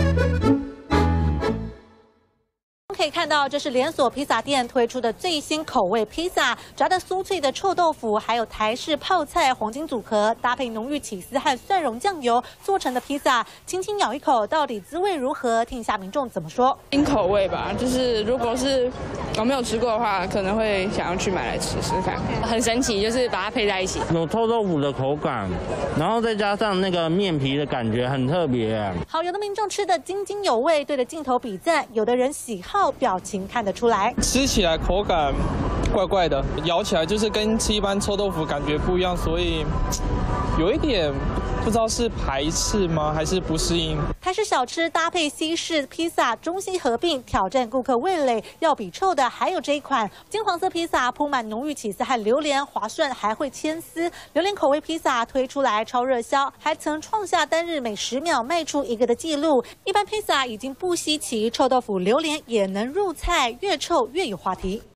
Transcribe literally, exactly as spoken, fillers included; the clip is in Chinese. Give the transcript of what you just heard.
可以看到，这是连锁披萨店推出的最新口味披萨，炸的酥脆的臭豆腐，还有台式泡菜黄金组合，搭配浓郁起司和蒜蓉酱油做成的披萨，轻轻咬一口，到底滋味如何？听一下民众怎么说。 新口味吧，就是如果是我没有吃过的话，可能会想要去买来吃吃看。很神奇，就是把它配在一起， 有臭豆腐的口感，然后再加上那个面皮的感觉，很特别。 好，有的民众吃的津津有味，对着镜头比赞；有的人喜好。表情看得出来， 吃起来口感怪怪的，咬起来就是跟吃一般臭豆腐感觉不一样，所以有一点不知道是排斥吗，还是不适应。 台式小吃搭配西式披萨，中西合并，挑战顾客味蕾。要比臭的还有这一款金黄色披萨，铺满浓郁起司和榴莲，滑顺还会牵丝。榴莲口味披萨推出来超热销，还曾创下单日每十秒卖出一个的纪录。一般披萨已经不稀奇，臭豆腐、榴莲也能入菜，越臭越有话题。